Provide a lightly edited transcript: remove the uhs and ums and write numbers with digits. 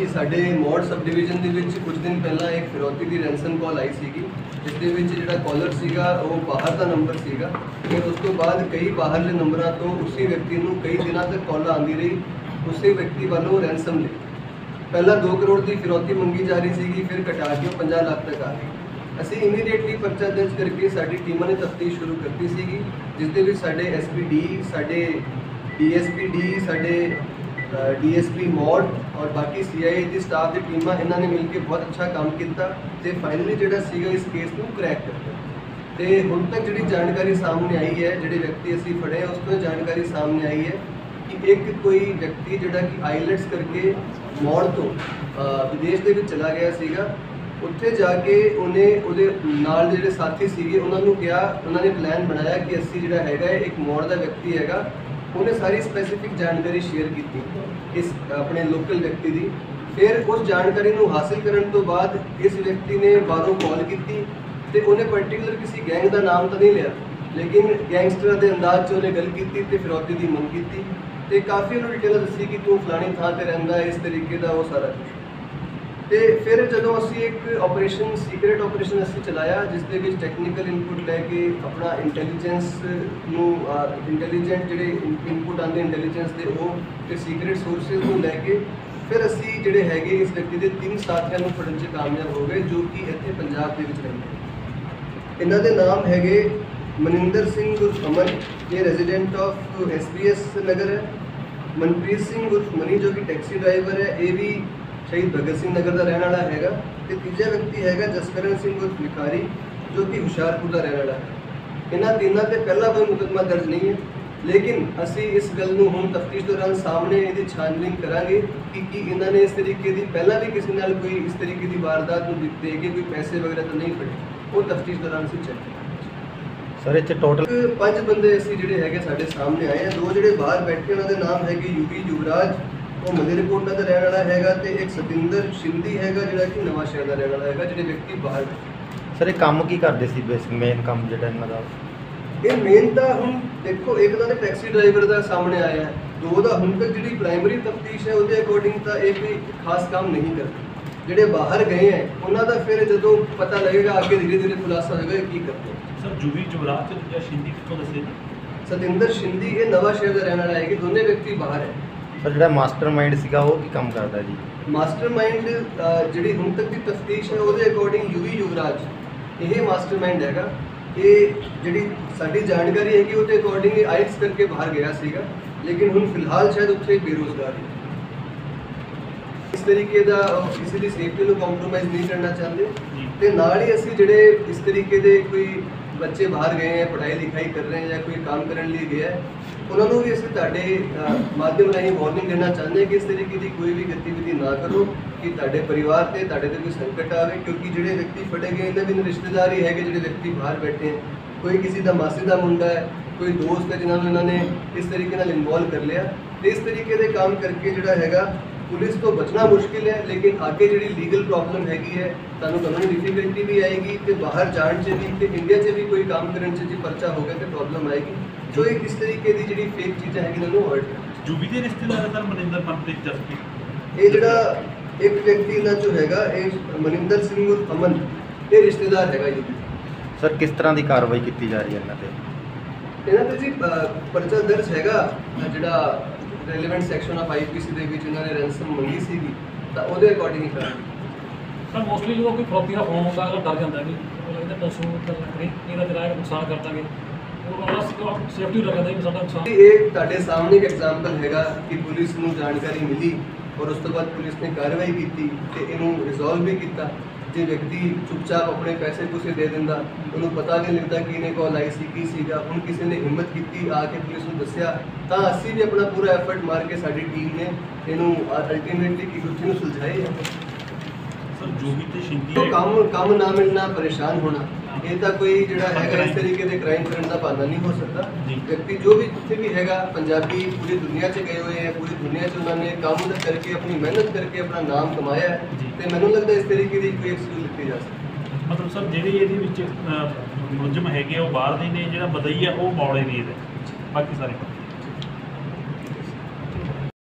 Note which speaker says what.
Speaker 1: जी साडे मौड़ sub division दे विच कुछ दिन पहला एक फिरौती की रैंसम कॉल आई सीगी, जिसदे विच जिहड़ा कॉलर सीगा वो बाहर का नंबर सीगा। फिर उस तो बाद कई बाहरले नंबरों तो उसी व्यक्ति नूं कई दिनों तक कॉल आती रही, उसी व्यक्ति वालों रैंसम ले पहला 2 करोड़ की फिरौती मंगी जा रही सीगी, फिर कटा के 50 लाख तक आ गई। असीं इमीडिएटली परचा दर्ज करके साडी टीमां ने तफ्तीश शुरू करती सीगी, जिसदे विच साडे SP-D, साडे DSP-D, साडे DSP मौड़ और बाकी CIA की स्टाफ की टीमां इन्हां ने मिल के बहुत अच्छा काम किया तो फाइनली जिहड़ा सीगा इस केस को क्रैक करता। तो हुण तक जिहड़ी जानकारी सामने आई है, जिहड़े व्यक्ति असीं फड़े हैं उस तो जानकारी सामने आई है कि एक कोई व्यक्ति जिहड़ा कि IELTS करके मौड़ तो विदेश के विच चला गया सीगा। उत्थे जाके उन्हें उहदे नाल जिहड़े साथी सीगे उन्हां नूं कहा, उन्होंने प्लान बनाया कि असीं जिहड़ा हैगा एक मौड़ का व्यक्ति हैगा, उन्हें सारी स्पैसीफिक जानकारी शेयर की इस अपने लोकल व्यक्ति की। फिर उस जानकारी को हासिल करने तो बाद इस व्यक्ति ने बाहरों कॉल की तो उन्हें पर्टिकुलर किसी गैंग का नाम तो नहीं लिया, लेकिन गैंगस्टर के अंदाज से उन्हें गल की तो फिरौती की मंग की तो काफ़ी उन्होंने डिटेल दसी कि तू फलानी थां पर रहिंदा है, इस तरीके का वो सारा कुछ। तो फिर जो असी एक ऑपरेशन सीक्रेट ऑपरेशन असी चलाया, जिसके टैक्नीकल इनपुट लैके अपना इंटैलीजेंस इंटैलीजेंट जोड़े इनपुट आते इंटैलीजेंस के वो सीक्रेट सोर्सिस को लैके फिर असी जोड़े है इस व्यक्ति के 3 साथियों को फड़न से कामयाब हो गए, जो कि इतने पंजाब के विच रहंदे। इन्हां दे नाम है मनिंदर सिंह उर्फ अमन, ये रेजिडेंट ऑफ SPS नगर है। मनप्रीत सिंह उर्फ मनी जो कि टैक्सी ड्राइवर है, ये भी शहीद भगत सिंह नगर का रहने वाला है। तो तीजा व्यक्ति है जसकरण सिंह उर्फ भिखारी, जो कि हुशियारपुर का रहने वाला है। इन्होंने तीनों से पहला कोई मुकदमा दर्ज नहीं है, लेकिन असी इस गल को हम तफ्तीश दौरान सामने ये छानबीन करांगे कि इन्होंने इस तरीके की पहला भी किसी नाल कोई इस तरीके की वारदात को दे के कोई पैसे वगैरह तो नहीं फड़े, वो तफ्तीश दौरान से चेक
Speaker 2: सर इत्थे टोटल
Speaker 1: 5 बंदे असी जिहड़े हैगे साडे सामने आए हैं। 2 जिहड़े बाहर बैठे उन्होंने नाम है UP युवराज, वो मलेरकोटला का रहने वाला है, तो एक सतिंदर शिंदी है जिहड़ा कि नवां शहर का रहने वाला है, जिहड़े व्यक्ति बाहर बैठे।
Speaker 2: सर ये काम की करते सी बेसिक मेन काम जिहड़ा इन्हां दा
Speaker 1: ये मेन तो हम देखो एक तो टैक्सी ड्राइवर का सामने आया है, 2 का हम तक जी प्राइमरी तफ्तीश है उसके अकॉर्डिंग तो एक भी खास काम नहीं करते। जोड़े बाहर गए हैं उन्होंने फिर जो पता लगेगा आगे धीरे धीरे खुलासा होगा की करते हैं।
Speaker 3: सर जूबी जुबराज या शिंदी कितों दसे
Speaker 1: सतिंदर शिंदी ये नवा शहर का रहने वाला है कि दोनों व्यक्ति बाहर है।
Speaker 2: सर जो मास्टरमाइंड सीगा वो की काम करता है जी?
Speaker 1: मास्टरमाइंड जी हम तक की तफ्तीश है उसके अकॉर्डिंग UV युवराज ये मास्टरमाइंड हैगा। ये जी साड़ी जानकारी है कि उसके अकॉर्डिंग IELTS करके बाहर गया सीगा, लेकिन हम फिलहाल शायद उत्थे बेरोजगार है। इस तरीके का किसी की सेफ्टी को कॉम्प्रोमाइज़ नहीं करना चाहते, तो नाल ही असी जिहड़े इस तरीके के कोई बच्चे बाहर गए हैं, पढ़ाई लिखाई कर रहे हैं या कोई काम करने लिए गया है, उन्होंने भी असी तुहाडे माध्यम राही वार्निंग देना चाहते हैं कि इस तरीके की कोई भी गतिविधि ना करो कि तुहाडे परिवार से तुहाडे ते कोई संकट आवे। क्योंकि जिहड़े व्यक्ति फड़े गए इन्हां भी रिश्तेदार ही है, जिहड़े व्यक्ति बाहर बैठे हैं, कोई किसी का मासी का मुंडा है, कोई दोस्त है जिन्होंने इन्होंने इस तरीके नाल इन्वॉल्व कर लिया। तो इस तरीके के काम करके जिहड़ा हैगा पुलिस तो बचना मुश्किल है, लेकिन आगे जी लीगल प्रॉब्लम हैगी है, तुहानूं कानूनी डिफिकल्टी भी आएगी, तो बाहर जाने से भी तो इंडिया से भी कोई काम करने से जी पर्चा हो गया तो प्रॉब्लम आएगी। जो एक इस तरीके की जी फेक चीज़ें हैगी उन्होंने अवॉइड करना।
Speaker 3: जूबी के रिश्तेदार सर मनिंदर मनप्रीत जसप्रीत
Speaker 1: ये जिहड़ा एक व्यक्ति ना जो हैगा ये मनिंदर सिंह उर्फ अमन ये रिश्तेदार हैगा जी।
Speaker 2: सर किस तरह की कार्रवाई की जा रही है इन्हां ते?
Speaker 1: इन्हां ते जी पर्चा दर्ज हैगा जिहड़ा रेलिवेंट सैक्शन ऑफ IPC ਦੇ ਵਿੱਚ ਇਹਨਾਂ ਨੇ ਰੈਂਸਮ ਮੰਗੀ ਸੀਗੀ ਤਾਂ ਉਹਦੇ ਅਕੋਰਡਿੰਗ ਹੀ ਕਰਾਂਗੇ।
Speaker 4: सर मोस्टली जो कोई फ्रॉपी का फोन होता है अगर डर जाता है कि लगता पैसों ਇਹਦਾ ਕਿਰਾਇਆ ਨੁਕਸਾਨ ਕਰ ਦਾਂਗੇ ਉਹ ਵਾਲਾ ਸੇਫਟੀ ਲੱਗਦਾ ਹੈ ਕਿ ਸਾਡਾ ਨੁਕਸਾਨ।
Speaker 1: एक ਤੁਹਾਡੇ ਸਾਹਮਣੇ ਇੱਕ ਐਗਜ਼ਾਮਪਲ ਹੈਗਾ ਕਿ ਪੁਲਿਸ ਨੂੰ ਜਾਣਕਾਰੀ ਮਿਲੀ और उस तो बाद पुलिस ने कार्रवाई की तो इनू रिजॉल्व भी किया। जो व्यक्ति चुपचाप अपने पैसे पूसे दे दिंदा, उन्होंने पता नहीं लगता कि इन्हें कॉल आई सी की सीगा। हुण किसी ने हिम्मत की आके पुलिस को दस्सिया तो असी भी अपना पूरा एफर्ट मार के साडी टीम ने इनू अल्टीमेटली की गुत्थी नूं सुलझाई है।
Speaker 3: सर जूबी ते शिंदी
Speaker 1: तो काम ना मिलना, परेशान होना, ये तो कोई जिहड़ा हैगा इस तरीके के क्राइम करने का बहाना नहीं हो सकता। व्यक्ति जो भी जिथे भी हैगा पंजाबी पूरी दुनिया से गए हुए हैं, पूरी दुनिया से उन्होंने काम करके अपनी मेहनत करके अपना नाम कमाया है, तो मैनूं लगता इस तरीके की कोई एक्सक्यूज लिखी जा सकती।
Speaker 3: मतलब सर ਜਿਹੜੇ ਇਹਦੇ ਵਿੱਚ ਮੁਲਜ਼ਮ ਹੈਗੇ ਉਹ ਬਾਹਰ ਦੇ ਨੇ, ਜਿਹੜਾ ਮਦਈ ਆ ਉਹ ਮੌੜ ਏਰੀਏ ਦੇ, ਬਾਕੀ ਸਾਰੇ